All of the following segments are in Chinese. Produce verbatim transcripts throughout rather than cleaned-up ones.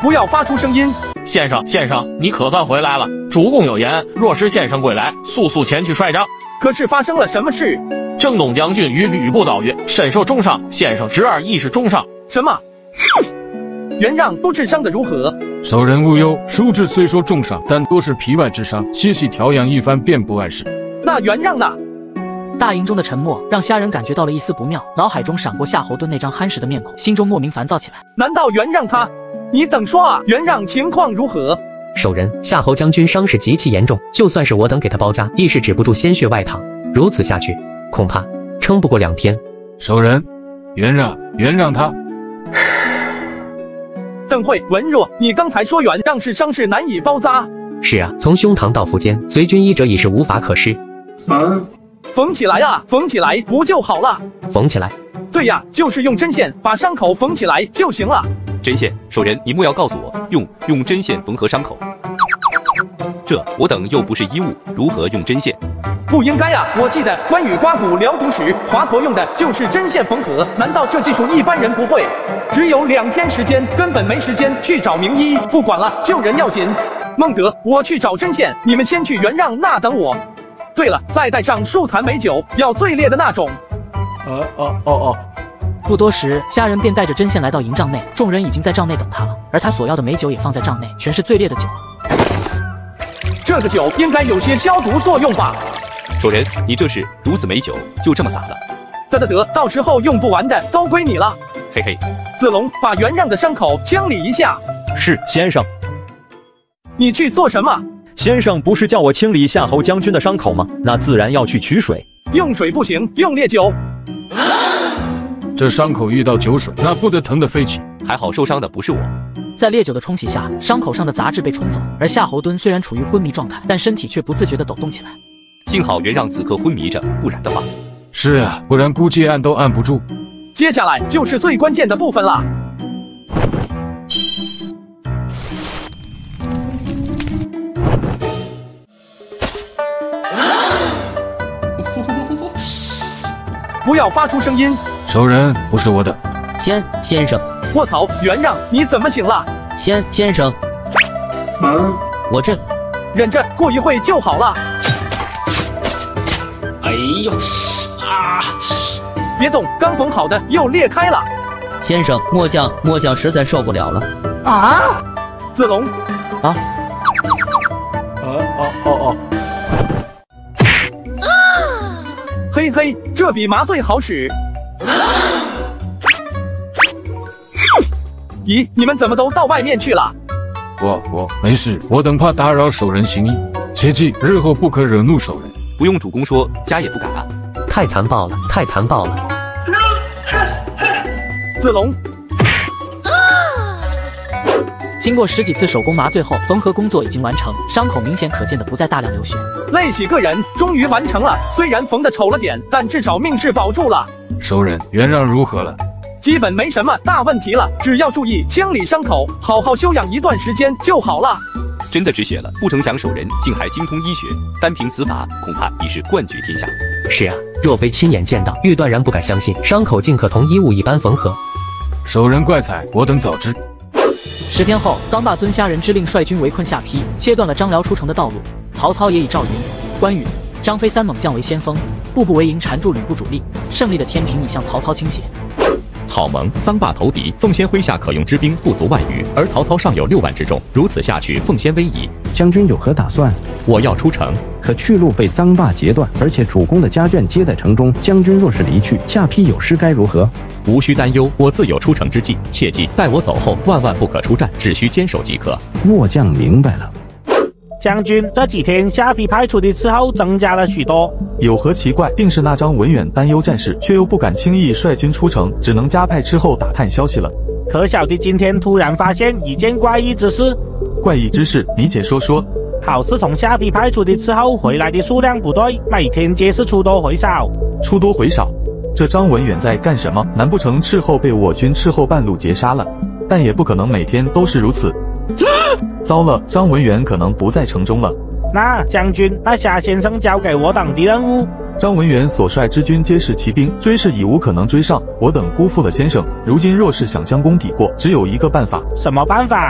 不要发出声音。 先生，先生，你可算回来了。主公有言，若是先生归来，速速前去率帐。 可是发生了什么事？ 征东将军与吕布遭遇，身受重伤，先生侄儿亦是重伤。 什么？袁让都治伤的如何？ 小人无忧，叔侄虽说重伤，但多是皮外之伤，歇息调养一番便不碍事。 那袁让呢？ 大营中的沉默让虾仁感觉到了一丝不妙，脑海中闪过夏侯惇那张憨实的面孔，心中莫名烦躁起来。 难道袁让他？你等说啊，袁让情况如何？ 首人，夏侯将军伤势极其严重，就算是我等给他包扎，亦是止不住鲜血外淌。如此下去，恐怕撑不过两天。 首人，袁让，袁让他。 邓慧、文若，你刚才说袁让是伤势难以包扎。 是啊，从胸膛到腹肩，随军医者已是无法可施。 嗯，缝起来啊，缝起来不就好了？ 缝起来？ 对呀，就是用针线把伤口缝起来就行了。 针线，首人，你莫要告诉我用用针线缝合伤口。这我等又不是医务，如何用针线？ 不应该啊！我记得关羽刮骨疗毒时，华佗用的就是针线缝合。难道这技术一般人不会？只有两天时间，根本没时间去找名医。不管了，救人要紧。孟德，我去找针线，你们先去袁让那等我。对了，再带上数坛美酒，要最烈的那种。 呃哦哦哦。 不多时，虾仁便带着针线来到营帐内，众人已经在帐内等他了，而他所要的美酒也放在帐内，全是最烈的酒。 这个酒应该有些消毒作用吧？ 首人，你这是如此美酒，就这么洒了？ 得得得，到时候用不完的都归你了。 嘿嘿， 子龙，把袁让的伤口清理一下。 是，先生。 你去做什么？ 先生不是叫我清理夏侯将军的伤口吗？那自然要去取水。 用水不行，用烈酒。 这伤口遇到酒水，那不得疼得飞起。 还好受伤的不是我。 在烈酒的冲洗下，伤口上的杂质被冲走，而夏侯惇虽然处于昏迷状态，但身体却不自觉地抖动起来。 幸好袁让此刻昏迷着，不然的话…… 是啊，不然估计按都按不住。 接下来就是最关键的部分了。不要发出声音。 首人，不是我的。 先先生。 卧槽，袁让，你怎么醒了？ 先先生。嗯，我这忍着，过一会就好了。 哎呦啊！ 别动，刚缝好的又裂开了。 先生，末将末将实在受不了了。 啊！子龙。 啊！ 哦哦哦哦！嘿嘿，这比麻醉好使。咦，你们怎么都到外面去了？ 我我没事，我等怕打扰首人行医，切记日后不可惹怒首人。 不用主公说，家也不敢啊。 太残暴了，太残暴了。 子龙。 经过十几次手工麻醉后，缝合工作已经完成，伤口明显可见的不再大量流血。 累喜个人，终于完成了。虽然缝得丑了点，但至少命是保住了。 首人，袁让如何了？ 基本没什么大问题了，只要注意清理伤口，好好休养一段时间就好了。 真的止血了，不成想首人竟还精通医学，单凭此法，恐怕已是冠绝天下。 是啊，若非亲眼见到，玉断然不敢相信伤口竟可同衣物一般缝合。 首人怪才，我等早知。 十天后，臧霸遵虾仁之令，率军围困下邳，切断了张辽出城的道路。曹操也以赵云、关羽、张飞三猛将为先锋，步步为营，缠住吕布主力，胜利的天平已向曹操倾斜。 好盟，臧霸投敌，奉先麾下可用之兵不足万余，而曹操尚有六万之众，如此下去，奉先危矣。 将军有何打算？ 我要出城， 可去路被臧霸截断，而且主公的家眷皆在城中，将军若是离去，下邳有失该如何？ 无需担忧，我自有出城之计。切记，待我走后，万万不可出战，只需坚守即可。 末将明白了。 将军，这几天下邳派出的斥候增加了许多， 有何奇怪？定是那张文远担忧战事，却又不敢轻易率军出城，只能加派斥候打探消息了。 可晓得今天突然发现一件怪异之事？ 怪异之事，你且说说。 好似从下邳派出的斥候回来的数量不对，每天皆是出多回少。 出多回少？这张文远在干什么？难不成斥候被我军斥候半路截杀了？但也不可能每天都是如此。糟了，张文远可能不在城中了。 那将军，把夏先生交给我等的任务。 张文远所率之军皆是骑兵，追是已无可能追上，我等辜负了先生。如今若是想将功抵过，只有一个办法。 什么办法？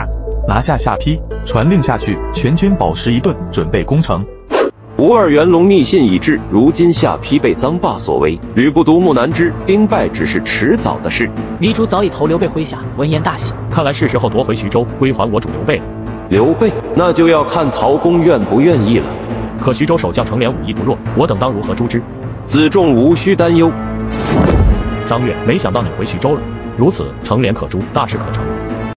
拿下下邳，传令下去，全军饱食一顿，准备攻城。 吴二元龙密信已至，如今下邳被臧霸所围，吕布独木难支，兵败只是迟早的事。 糜竺早已投刘备麾下，闻言大喜， 看来是时候夺回徐州，归还我主刘备了。 刘备，那就要看曹公愿不愿意了。 可徐州守将程连武艺不弱，我等当如何诛之？ 子重无需担忧。 张悦，没想到你回徐州了，如此程连可诛，大事可成。